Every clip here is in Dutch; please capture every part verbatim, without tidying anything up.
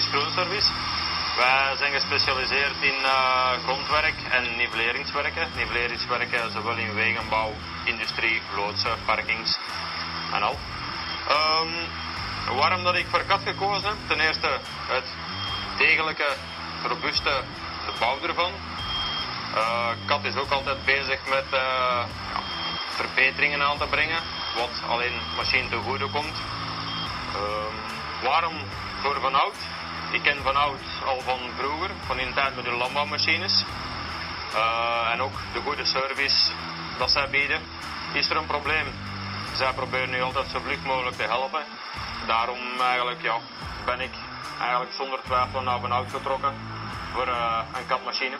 Technisch Groenservice. Wij zijn gespecialiseerd in uh, grondwerk en nivelleringswerken. Nivelleringswerken zowel in wegenbouw, industrie, loodsen, parkings en al. Um, waarom dat ik voor kat gekozen heb? Ten eerste het degelijke, robuuste de bouw ervan. Uh, Cat is ook altijd bezig met uh, ja, verbeteringen aan te brengen, wat alleen machine ten goede komt. Uh, waarom voor Van Hout? Ik ken Van Hout al van vroeger, van in de tijd met de landbouwmachines. Uh, en ook de goede service dat zij bieden. Is er een probleem? Zij proberen nu altijd zo vlug mogelijk te helpen. Daarom eigenlijk, ja, ben ik eigenlijk zonder twijfel naar Van Hout getrokken voor uh, een Cat-machine.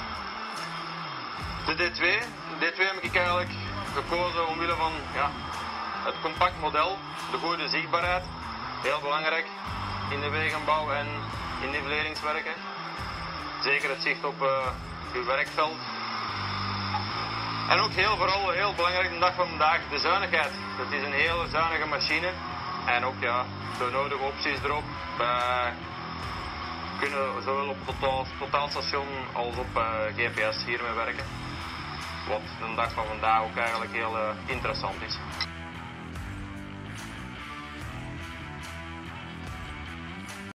De D twee, de D twee heb ik eigenlijk gekozen omwille van ja, het compact model, de goede zichtbaarheid, heel belangrijk in de wegenbouw en in nivelleringswerken. Zeker het zicht op uh, uw werkveld. En ook heel vooral heel belangrijk de dag van vandaag de zuinigheid. Het is een hele zuinige machine en ook ja, de nodige opties erop. Wij kunnen zowel op totaal, totaalstation als op uh, G P S hiermee werken. Wat de dag van vandaag ook eigenlijk heel uh, interessant is.